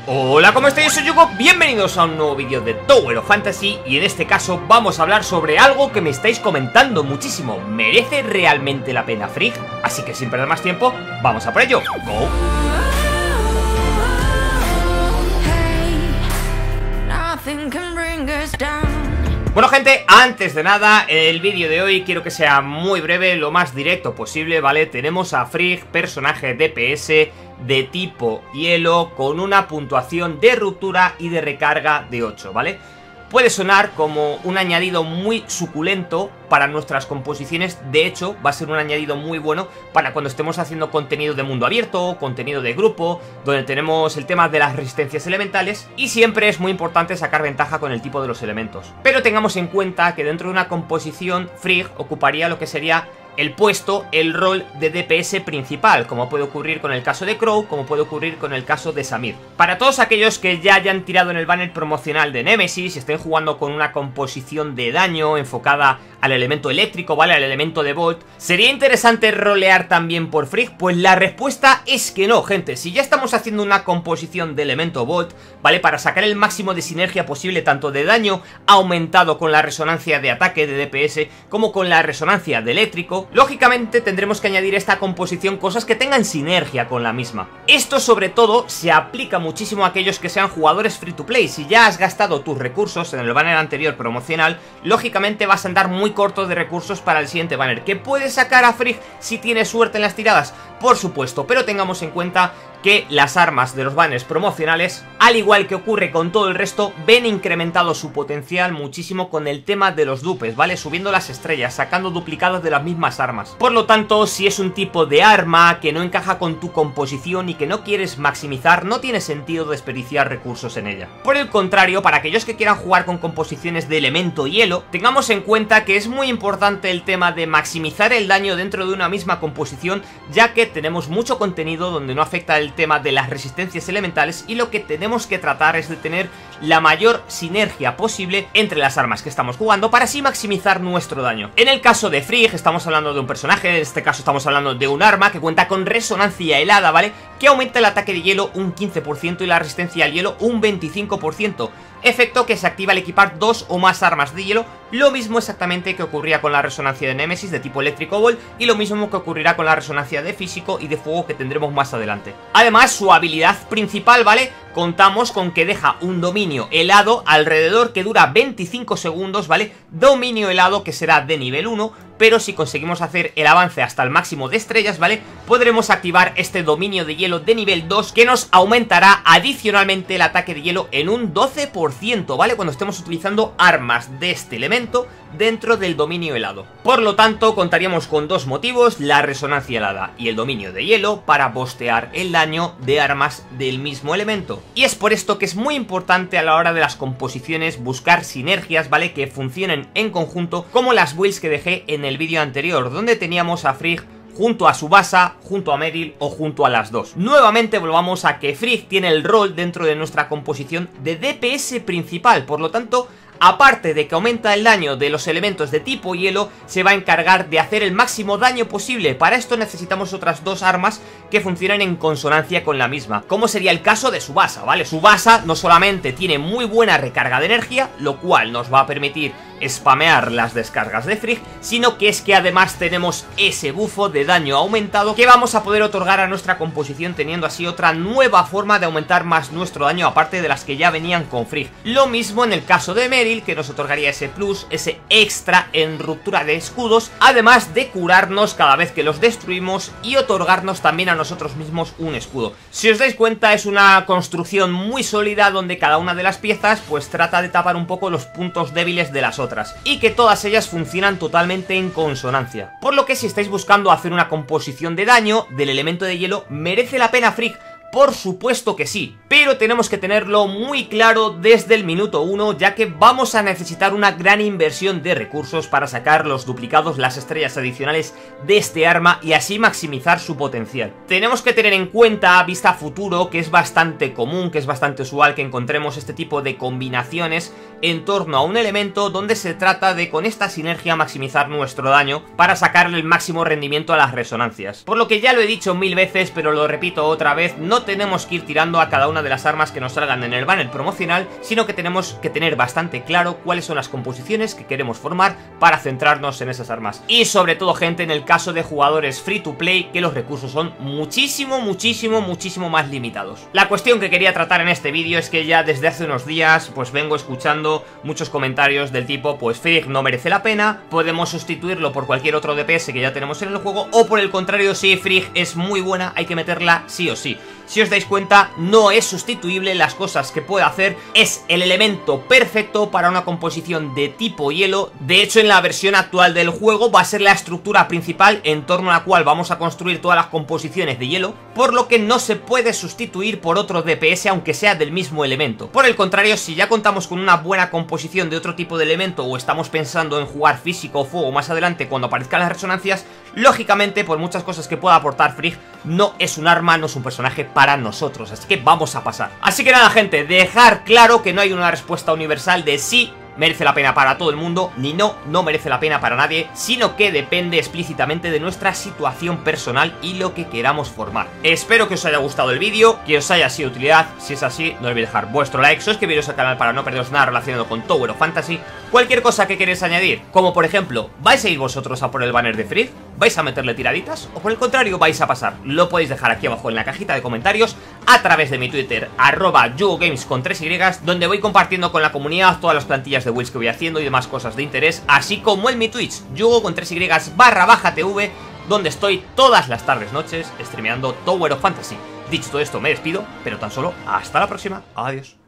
Hola, ¿cómo estáis? Yo soy Yugo, bienvenidos a un nuevo vídeo de Tower of Fantasy. Y en este caso vamos a hablar sobre algo que me estáis comentando muchísimo. ¿Merece realmente la pena Frigg? Así que sin perder más tiempo, vamos a por ello. ¡Go! Bueno gente, antes de nada, el vídeo de hoy quiero que sea muy breve, lo más directo posible, ¿vale? Tenemos a Frigg, personaje DPS de tipo hielo, con una puntuación de ruptura y de recarga de 8, ¿vale? Puede sonar como un añadido muy suculento para nuestras composiciones. De hecho, va a ser un añadido muy bueno para cuando estemos haciendo contenido de mundo abierto, contenido de grupo, donde tenemos el tema de las resistencias elementales. Y siempre es muy importante sacar ventaja con el tipo de los elementos. Pero tengamos en cuenta que dentro de una composición, Frigg ocuparía lo que sería el puesto, el rol de DPS principal, como puede ocurrir con el caso de Crow, como puede ocurrir con el caso de Samir. Para todos aquellos que ya hayan tirado en el banner promocional de Nemesis y estén jugando con una composición de daño enfocada al elemento eléctrico, ¿vale? Al elemento de Volt, ¿sería interesante rolear también por Frigg? Pues la respuesta es que no, gente. Si ya estamos haciendo una composición de elemento Volt, ¿vale? Para sacar el máximo de sinergia posible, tanto de daño aumentado con la resonancia de ataque de DPS, como con la resonancia de eléctrico, lógicamente tendremos que añadir a esta composición cosas que tengan sinergia con la misma. Esto sobre todo se aplica muchísimo a aquellos que sean jugadores free to play. Si ya has gastado tus recursos en el banner anterior promocional, lógicamente vas a andar muy corto de recursos para el siguiente banner. ¿Que puedes sacar a Frigg si tienes suerte en las tiradas? Por supuesto, pero tengamos en cuenta que las armas de los banners promocionales, al igual que ocurre con todo el resto, ven incrementado su potencial muchísimo con el tema de los dupes, ¿vale? Subiendo las estrellas, sacando duplicados de las mismas armas. Por lo tanto, si es un tipo de arma que no encaja con tu composición y que no quieres maximizar, no tiene sentido desperdiciar recursos en ella. Por el contrario, para aquellos que quieran jugar con composiciones de elemento hielo, tengamos en cuenta que es muy importante el tema de maximizar el daño dentro de una misma composición, ya que tenemos mucho contenido donde no afecta el tema de las resistencias elementales y lo que tenemos que tratar es de tener la mayor sinergia posible entre las armas que estamos jugando para así maximizar nuestro daño. En el caso de Frigg estamos hablando de un personaje, en este caso estamos hablando de un arma que cuenta con resonancia helada, ¿vale? Que aumenta el ataque de hielo un 15% y la resistencia al hielo un 25%. Efecto que se activa al equipar dos o más armas de hielo, lo mismo exactamente que ocurría con la resonancia de Nemesis de tipo eléctrico Volt y lo mismo que ocurrirá con la resonancia de físico y de fuego que tendremos más adelante. Además, su habilidad principal, ¿vale? Contamos con que deja un dominio helado alrededor que dura 25 segundos, ¿vale? Dominio helado que será de nivel 1, pero si conseguimos hacer el avance hasta el máximo de estrellas, ¿vale? Podremos activar este dominio de hielo de nivel 2 que nos aumentará adicionalmente el ataque de hielo en un 12%, ¿vale? Cuando estemos utilizando armas de este elemento dentro del dominio helado. Por lo tanto, contaríamos con dos motivos, la resonancia helada y el dominio de hielo, para bostear el daño de armas del mismo elemento. Y es por esto que es muy importante a la hora de las composiciones buscar sinergias, ¿vale? Que funcionen en conjunto, como las builds que dejé en el vídeo anterior, donde teníamos a Frigg junto a Subasa, junto a Meryl o junto a las dos. Nuevamente volvamos a que Frigg tiene el rol dentro de nuestra composición de DPS principal, por lo tanto, aparte de que aumenta el daño de los elementos de tipo hielo, se va a encargar de hacer el máximo daño posible. Para esto necesitamos otras dos armas que funcionen en consonancia con la misma, como sería el caso de Subasa, ¿vale? Subasa no solamente tiene muy buena recarga de energía, lo cual nos va a permitir spamear las descargas de Frigg, sino que es que además tenemos ese bufo de daño aumentado que vamos a poder otorgar a nuestra composición, teniendo así otra nueva forma de aumentar más nuestro daño, aparte de las que ya venían con Frigg. Lo mismo en el caso de Meryl, que nos otorgaría ese plus, ese extra en ruptura de escudos, además de curarnos cada vez que los destruimos y otorgarnos también a nosotros mismos un escudo. Si os dais cuenta, es una construcción muy sólida donde cada una de las piezas pues trata de tapar un poco los puntos débiles de las otras, y que todas ellas funcionan totalmente en consonancia. Por lo que si estáis buscando hacer una composición de daño del elemento de hielo, ¿merece la pena Frigg? Por supuesto que sí, pero tenemos que tenerlo muy claro desde el minuto 1, ya que vamos a necesitar una gran inversión de recursos para sacar los duplicados, las estrellas adicionales de este arma y así maximizar su potencial. Tenemos que tener en cuenta, vista a futuro, que es bastante común, que es bastante usual que encontremos este tipo de combinaciones en torno a un elemento donde se trata de con esta sinergia maximizar nuestro daño para sacarle el máximo rendimiento a las resonancias. Por lo que ya lo he dicho mil veces, pero lo repito otra vez, no tenemos que ir tirando a cada una de las armas que nos salgan en el banner promocional, sino que tenemos que tener bastante claro cuáles son las composiciones que queremos formar para centrarnos en esas armas. Y sobre todo, gente, en el caso de jugadores free to play, que los recursos son muchísimo más limitados. La cuestión que quería tratar en este vídeo es que ya desde hace unos días pues vengo escuchando muchos comentarios del tipo, pues Frigg no merece la pena, podemos sustituirlo por cualquier otro DPS que ya tenemos en el juego, o por el contrario, sí, Frigg es muy buena, hay que meterla sí o sí. Si os dais cuenta, no es sustituible, las cosas que puede hacer, es el elemento perfecto para una composición de tipo hielo. De hecho, en la versión actual del juego va a ser la estructura principal en torno a la cual vamos a construir todas las composiciones de hielo, por lo que no se puede sustituir por otro DPS aunque sea del mismo elemento. Por el contrario, si ya contamos con una buena composición de otro tipo de elemento o estamos pensando en jugar físico o fuego más adelante cuando aparezcan las resonancias, lógicamente, por muchas cosas que pueda aportar Frigg, no es un arma, no es un personaje para nosotros, así que vamos a pasar. Así que nada, gente, dejar claro que no hay una respuesta universal de sí merece la pena para todo el mundo, ni no merece la pena para nadie, sino que depende explícitamente de nuestra situación personal y lo que queramos formar. Espero que os haya gustado el vídeo, que os haya sido de utilidad. Si es así, no olvidéis dejar vuestro like, suscribiros al canal para no perderos nada relacionado con Tower of Fantasy. Cualquier cosa que queréis añadir, como por ejemplo, ¿vais a ir vosotros a por el banner de Frigg? ¿Vais a meterle tiraditas? ¿O por el contrario vais a pasar? Lo podéis dejar aquí abajo en la cajita de comentarios, a través de mi Twitter, @yugogames con 3Y, donde voy compartiendo con la comunidad todas las plantillas de builds que voy haciendo y demás cosas de interés, así como en mi Twitch, Yugo con 3Y /TV, donde estoy todas las tardes noches streameando Tower of Fantasy. Dicho todo esto, me despido, pero tan solo hasta la próxima. Adiós.